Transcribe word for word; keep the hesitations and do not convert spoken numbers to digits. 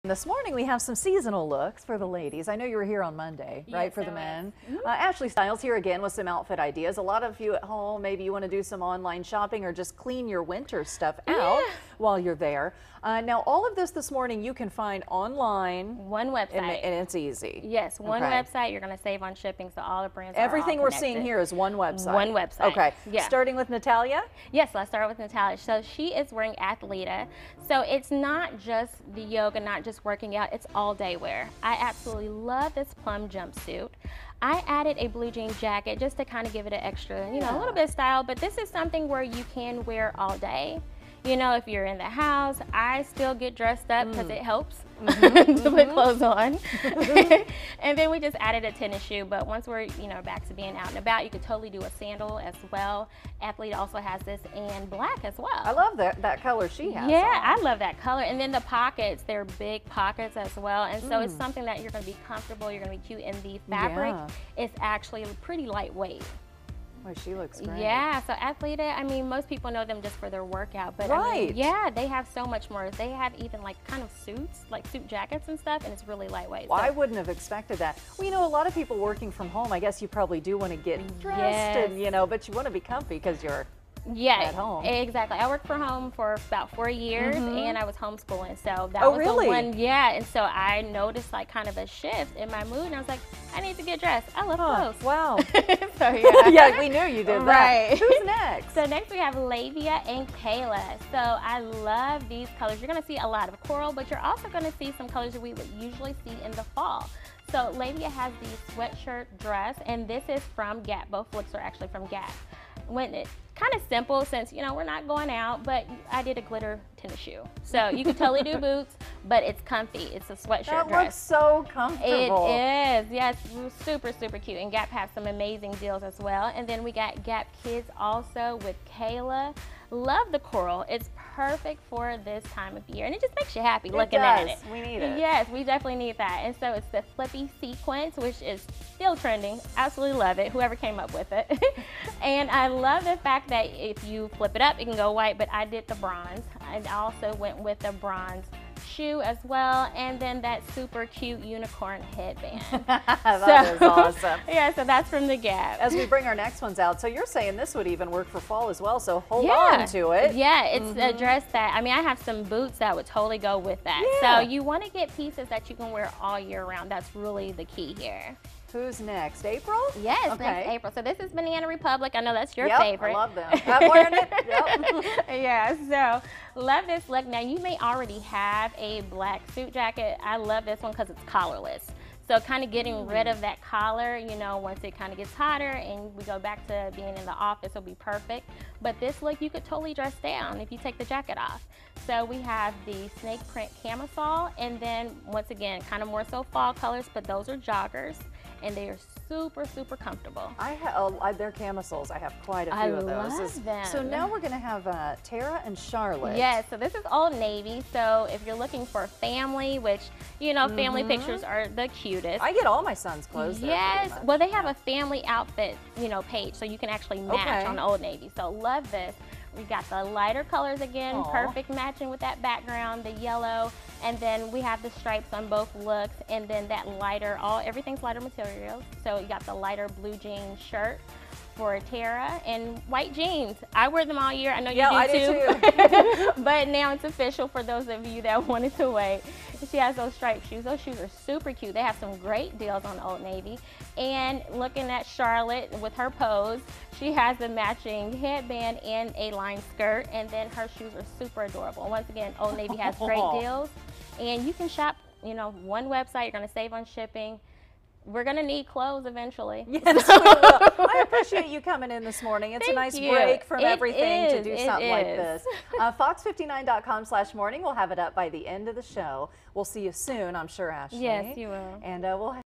This morning we have some seasonal looks for the ladies. I know you were here on Monday, right, yes, for the I men. Mm-hmm. uh, Ashley Styles here again with some outfit ideas. A lot of you at home, maybe you want to do some online shopping or just clean your winter stuff out Yeah. while you're there. Uh, now, all of this this morning you can find online. One website. And, and it's easy. Yes, one Okay. website. You're going to save on shipping, so all the brands Everything are all we're connected. seeing here is one website. One website. Okay. Yeah. Starting with Natalia. Yes, let's start with Natalia. So she is wearing Athleta. So it's not just the yoga, not just working out, it's all day wear. I absolutely love this plum jumpsuit. I added a blue jean jacket just to kind of give it an extra, you know, Yeah. a little bit of style, but this is something where you can wear all day. You know, if you're in the house, I still get dressed up because Mm. it helps Mm-hmm. to put clothes on. And then we just added a tennis shoe, but once we're, you know, back to being out and about, you could totally do a sandal as well. Athleta also has this in black as well. I love that, that color she has Yeah, on. I love that color. And then the pockets, they're big pockets as well. And so it's Mm. something that you're going to be comfortable, you're going to be cute. And the fabric Yeah. is actually pretty lightweight. Oh, she looks great. Yeah, so Athleta, I mean, most people know them just for their workout, but I Right. mean, yeah, they have so much more. They have even like kind of suits, like suit jackets and stuff, and it's really lightweight. Well, So- I wouldn't have expected that. Well, you know, a lot of people working from home, I guess you probably do want to get dressed Yes. and, you know, but you want to be comfy because you're yeah, at home. exactly. I worked from home for about four years, and I was homeschooling, so that Oh, was really? the one. Yeah, and so I noticed like kind of a shift in my mood, and I was like, I need to get dressed. I love Huh, clothes. wow. So yeah. Yeah, we knew you did that. Right. Who's next? So next we have Lavia and Kayla. So I love these colors. You're going to see a lot of coral, but you're also going to see some colors that we would usually see in the fall. So Lavia has the sweatshirt dress, and this is from Gap. Both looks are actually from Gap. When it's kind of simple since, you know, we're not going out, but I did a glitter tennis shoe. So you could totally do boots, but it's comfy. It's a sweatshirt That dress. looks so It comfortable. is, yes, super, super cute. And Gap has some amazing deals as well. And then we got Gap Kids also with Kayla. Love the coral. It's perfect for this time of year. And it just makes you happy looking at does. it. We need it. Yes, we definitely need that. And so it's the flippy sequence, which is still trending. Absolutely love it, whoever came up with it. And I love the fact that if you flip it up, it can go white, but I did the bronze. I also went with the bronze shoe as well, and then that super cute unicorn headband. That is awesome. Yeah, so that's from the Gap. As we bring our next ones out, so you're saying this would even work for fall as well, so hold yeah. on to it. Yeah, it's a dress that, I mean, I have some boots that would totally go with that. Yeah. So you want to get pieces that you can wear all year round. That's really the key here. Who's next? April? Yes, Okay. next April. So this is Banana Republic. I know that's your Yep, favorite. I love them. I'm wearing it. Yep. Yeah, so love this look. Now you may already have a black suit jacket. I love this one because it's collarless. So kind of getting rid of that collar, you know, once it kind of gets hotter and we go back to being in the office, it'll be perfect. But this look, you could totally dress down if you take the jacket off. So we have the snake print camisole, and then once again, kind of more so fall colors, but those are joggers, and they are super, super comfortable. I have, oh, I- they're camisoles. I have quite a few I of those. love Is- them. So now we're going to have uh, Tara and Charlotte. Yes, so this is Old Navy. So if you're looking for family, which, you know, family pictures are the cutest. I get all my son's clothes there, Yes, pretty much. well they have a family outfit, you know, page, so you can actually match Okay. on Old Navy. So love this. We got the lighter colors again, Aw. perfect matching with that background, the yellow, and then we have the stripes on both looks, and then that lighter, all everything's lighter materials. So you got the lighter blue jean shirt for Tara and white jeans. I wear them all year. I know you Yeah, do I too. do too. But now it's official for those of you that wanted to wait. She has those striped shoes. Those shoes are super cute. They have some great deals on Old Navy. And looking at Charlotte with her pose, she has the matching headband and a line skirt, and then her shoes are super adorable. Once again, Old Navy has great deals, and you can shop, you know, one website. You're going to save on shipping. We're going to need clothes eventually. Yes, we will. I appreciate you coming in this morning. It's Thank a nice you. break from It everything to is, do it something like is. this. Uh, fox fifty-nine dot com slash morning. We'll have it up by the end of the show. We'll see you soon, I'm sure, Ashley. Yes, you will. And uh, we'll